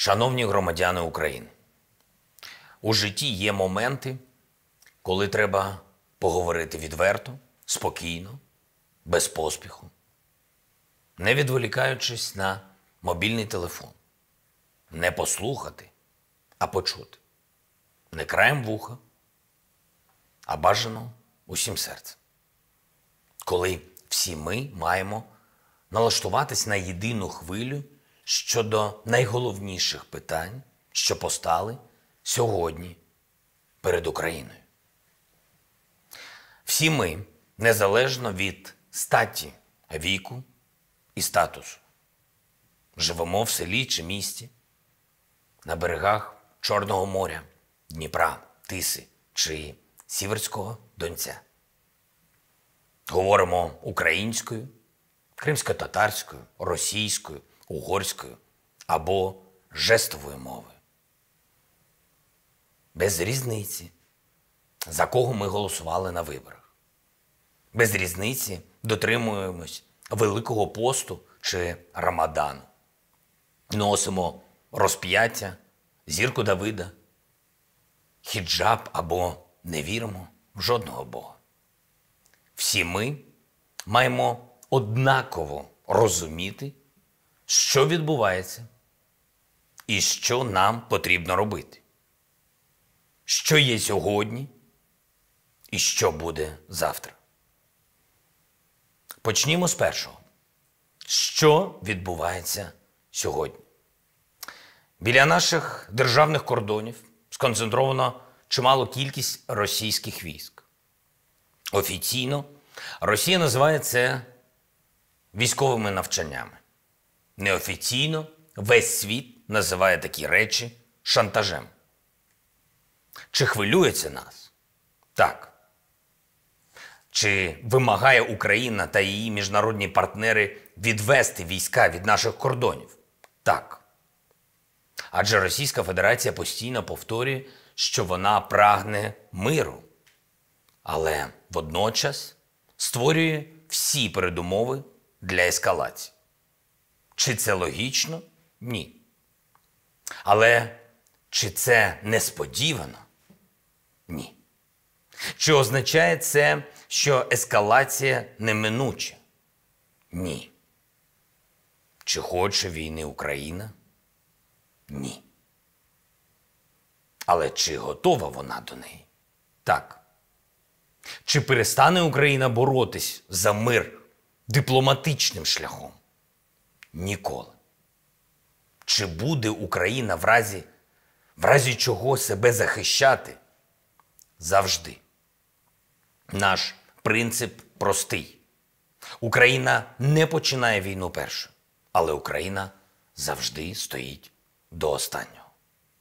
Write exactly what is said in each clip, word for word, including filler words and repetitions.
Шановні громадяни України, у житті є моменти, коли треба поговорити відверто, спокійно, без поспіху, не відволікаючись на мобільний телефон, не послухати, а почути, не краєм вуха, а бажано усім серцем. Коли всі ми маємо налаштуватись на єдину хвилю щодо найголовніших питань, що постали сьогодні перед Україною. Всі ми, незалежно від статі, віку і статусу, живемо в селі чи місті, на берегах Чорного моря, Дніпра, Тиси чи Сіверського Донця. Говоримо українською, кримсько-татарською, російською, угорською або жестовою мовою. Без різниці, за кого ми голосували на виборах. Без різниці дотримуємось Великого посту чи Рамадану. Носимо розп'яття, зірку Давида, хіджаб або не віримо в жодного Бога. Всі ми маємо однаково розуміти, що відбувається і що нам потрібно робити. Що є сьогодні і що буде завтра. Почнімо з першого. Що відбувається сьогодні? Біля наших державних кордонів сконцентровано чималу кількість російських військ. Офіційно Росія називає це військовими навчаннями. Неофіційно весь світ називає такі речі шантажем. Чи хвилює це нас? Так. Чи вимагає Україна та її міжнародні партнери відвести війська від наших кордонів? Так. Адже Російська Федерація постійно повторює, що вона прагне миру, але водночас створює всі передумови для ескалації. Чи це логічно? Ні. Але чи це несподівано? Ні. Чи означає це, що ескалація неминуча? Ні. Чи хоче війни Україна? Ні. Але чи готова вона до неї? Так. Чи перестане Україна боротись за мир дипломатичним шляхом? Ніколи. Чи буде Україна в разі, в разі чого себе захищати? Завжди. Наш принцип простий. Україна не починає війну першою, але Україна завжди стоїть до останнього.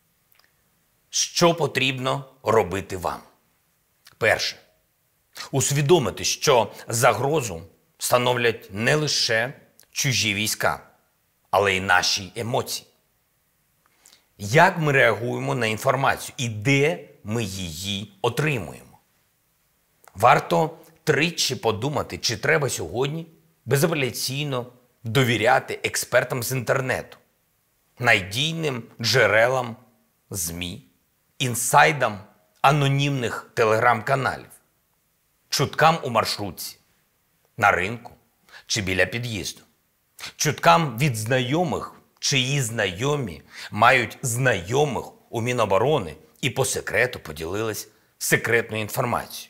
Що потрібно робити вам? Перше. Усвідомити, що загрозу становлять не лише чужі війська, але й наші емоції. Як ми реагуємо на інформацію і де ми її отримуємо? Варто тричі подумати, чи треба сьогодні безапеляційно довіряти експертам з інтернету, надійним джерелам ЗМІ, інсайдам анонімних телеграм-каналів, чуткам у маршрутці, на ринку чи біля під'їзду, чуткам від знайомих, чиї знайомі мають знайомих у Міноборони і по секрету поділились секретною інформацією.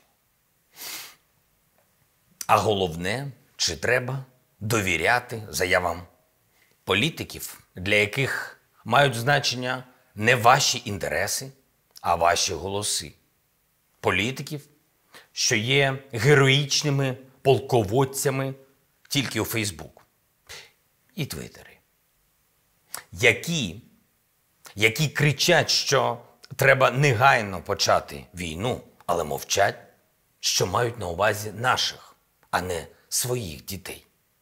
А головне, чи треба довіряти заявам політиків, для яких мають значення не ваші інтереси, а ваші голоси. Політиків, що є героїчними полководцями тільки у Фейсбуку і Твіттері. Які, які кричать, що треба негайно почати війну, але мовчать, що мають на увазі наших, а не своїх дітей.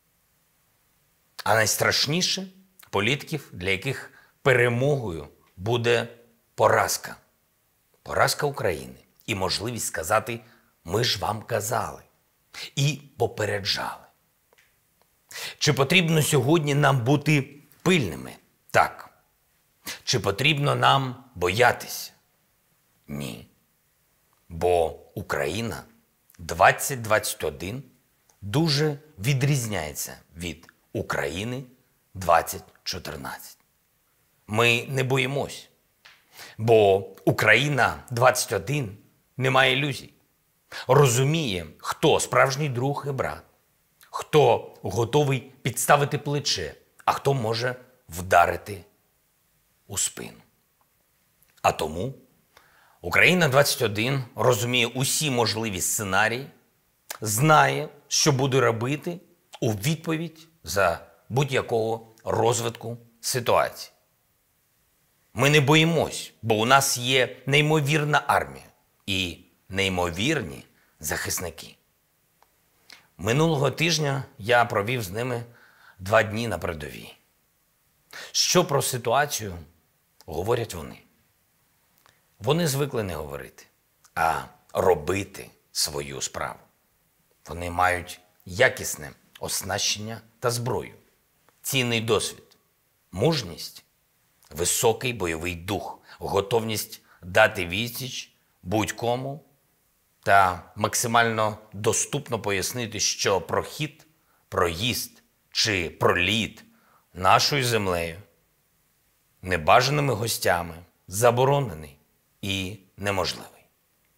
А найстрашніше – політиків, для яких перемогою буде поразка. Поразка України і можливість сказати «ми ж вам казали» і попереджали. Чи потрібно сьогодні нам бути пильними? Так. Чи Чи потрібно нам боятися? Ні. Бо Україна двадцять двадцять один дуже відрізняється від України двадцять чотирнадцять. Ми не боїмось, бо Україна двадцять один не має ілюзій. Розуміє, хто справжній друг і брат, хто готовий підставити плече, а хто може вдарити у спину. А тому Україна двадцять один розуміє усі можливі сценарії, знає, що буде робити у відповідь за будь-якого розвитку ситуації. Ми не боїмось, бо у нас є неймовірна армія і неймовірні захисники. Минулого тижня я провів з ними два дні на передовій. Що про ситуацію говорять вони? Вони звикли не говорити, а робити свою справу. Вони мають якісне оснащення та зброю, цінний досвід, мужність, високий бойовий дух, готовність дати відсіч будь-кому та максимально доступно пояснити, що прохід, проїзд чи проліт нашою землею небажаними гостями заборонений і неможливий.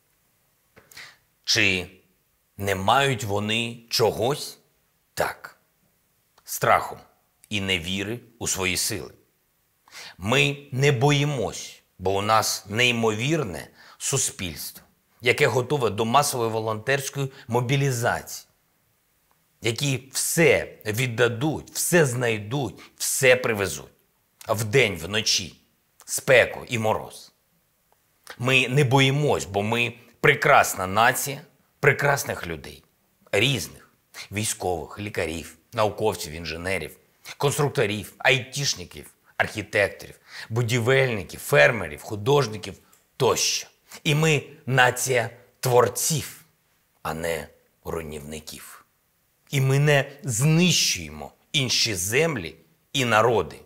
Чи не мають вони чогось? Так. Страху і невіри у свої сили. Ми не боїмось, бо у нас неймовірне суспільство, яке готове до масової волонтерської мобілізації, які все віддадуть, все знайдуть, все привезуть. Вдень, вночі, спеку і мороз. Ми не боїмось, бо ми прекрасна нація прекрасних людей. Різних. Військових, лікарів, науковців, інженерів, конструкторів, айтішників, архітекторів, будівельників, фермерів, художників тощо. І ми нація творців, а не руйнівників. І ми не знищуємо інші землі і народи.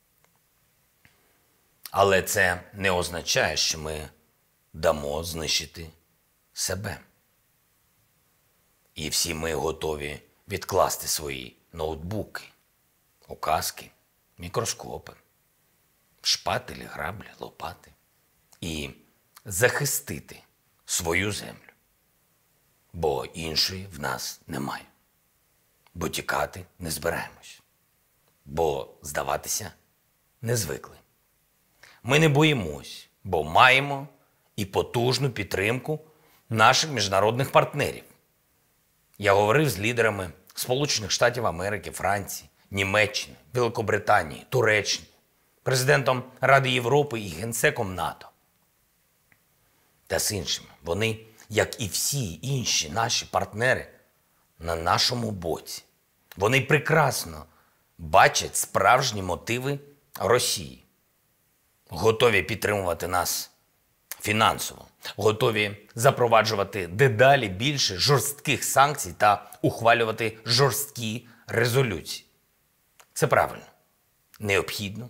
Але це не означає, що ми дамо знищити себе. І всі ми готові відкласти свої ноутбуки, указки, мікроскопи, шпателі, граблі, лопати і захистити свою землю. Бо іншої в нас немає. Бо тікати не збираємось. Бо здаватися не звикли. Ми не боїмось, бо маємо і потужну підтримку наших міжнародних партнерів. Я говорив з лідерами Сполучених Штатів Америки, Франції, Німеччини, Великобританії, Туреччини, президентом Ради Європи і генсеком НАТО. Та з іншими. Вони, як і всі інші наші партнери, на нашому боці. Вони прекрасно бачать справжні мотиви Росії. Готові підтримувати нас фінансово, готові запроваджувати дедалі більше жорстких санкцій та ухвалювати жорсткі резолюції. Це правильно, необхідно.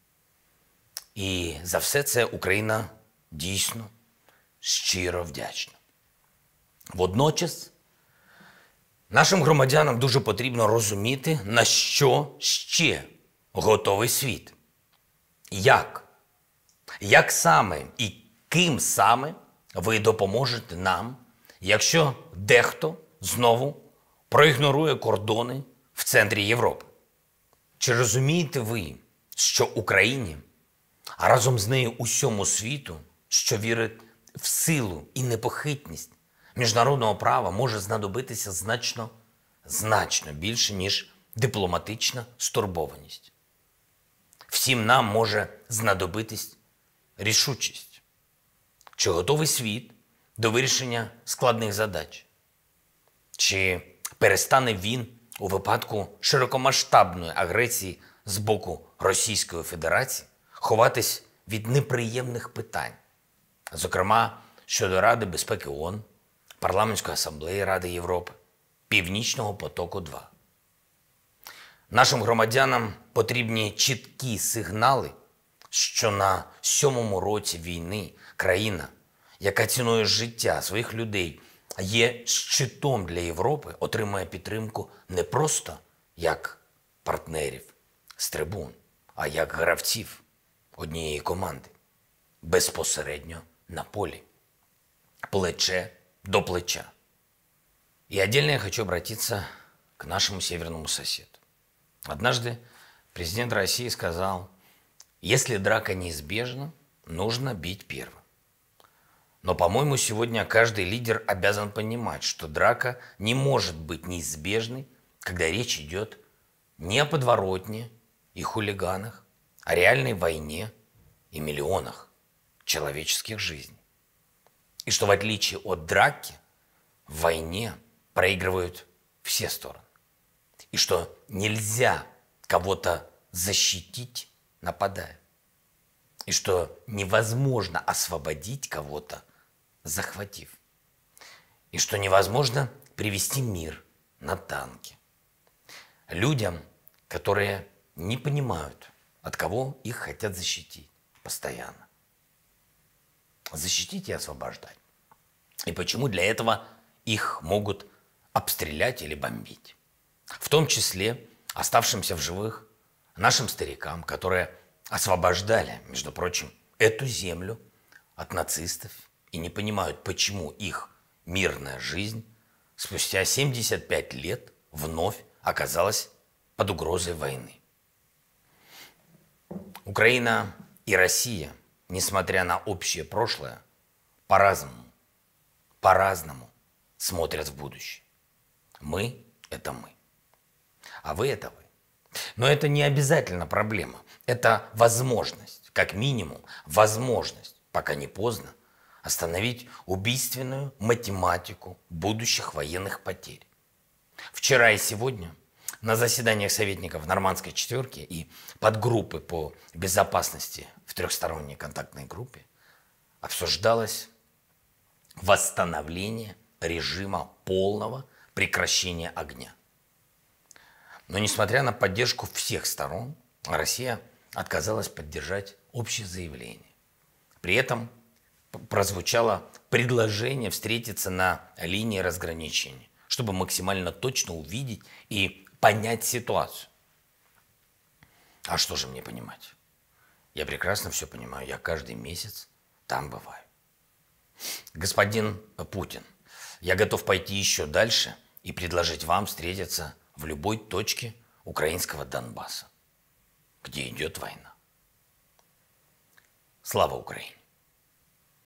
І за все це Україна дійсно щиро вдячна. Водночас нашим громадянам дуже потрібно розуміти, на що ще готовий світ. Як? Як саме і ким саме ви допоможете нам, якщо дехто знову проігнорує кордони в центрі Європи? Чи розумієте ви, що Україні, а разом з нею усьому світу, що вірить в силу і непохитність міжнародного права, може знадобитися значно, значно більше, ніж дипломатична стурбованість? Всім нам може знадобитись рішучість. Чи готовий світ до вирішення складних задач? Чи перестане він у випадку широкомасштабної агресії з боку Російської Федерації ховатись від неприємних питань, зокрема щодо Ради безпеки ООН, Парламентської асамблеї Ради Європи, Північного потоку-два? Нашим громадянам потрібні чіткі сигнали, що на сьомому році війни країна, яка цінує життя своїх людей, є щитом для Європи, отримує підтримку не просто як партнерів з трибун, а як гравців однієї команди, безпосередньо на полі, плече до плеча. И отдельно я хочу обратиться к нашему северному соседу. Однажды президент России сказал: если драка неизбежна, нужно бить первым. Но, по-моему, сегодня каждый лидер обязан понимать, что драка не может быть неизбежной, когда речь идет не о подворотне и хулиганах, а реальной войне и миллионах человеческих жизней. И что в отличие от драки, в войне проигрывают все стороны. И что нельзя кого-то защитить, нападая. И что невозможно освободить кого-то, захватив. И что невозможно привести мир на танке. Людям, которые не понимают, от кого их хотят защитить постоянно. Защитить и освобождать. И почему для этого их могут обстрелять или бомбить. В том числе оставшимся в живых нашим старикам, которые освобождали, между прочим, эту землю от нацистов и не понимают, почему их мирная жизнь спустя семьдесят пять лет вновь оказалась под угрозой войны. Украина и Россия, несмотря на общее прошлое, по-разному, по-разному смотрят в будущее. Мы – это мы, а вы – это вы. Но это не обязательно проблема. Это возможность, как минимум, возможность, пока не поздно, остановить убийственную математику будущих военных потерь. Вчера и сегодня на заседаниях советников Нормандской четверки и подгруппы по безопасности в трехсторонней контактной группе обсуждалось восстановление режима полного прекращения огня. Но несмотря на поддержку всех сторон, Россия отказалась поддержать общее заявление. При этом прозвучало предложение встретиться на линии разграничения, чтобы максимально точно увидеть и понять ситуацию. А что же мне понимать? Я прекрасно все понимаю, я каждый месяц там бываю. Господин Путин, я готов пойти еще дальше и предложить вам встретиться в любой точке украинского Донбасса, где идет война. Слава Украине!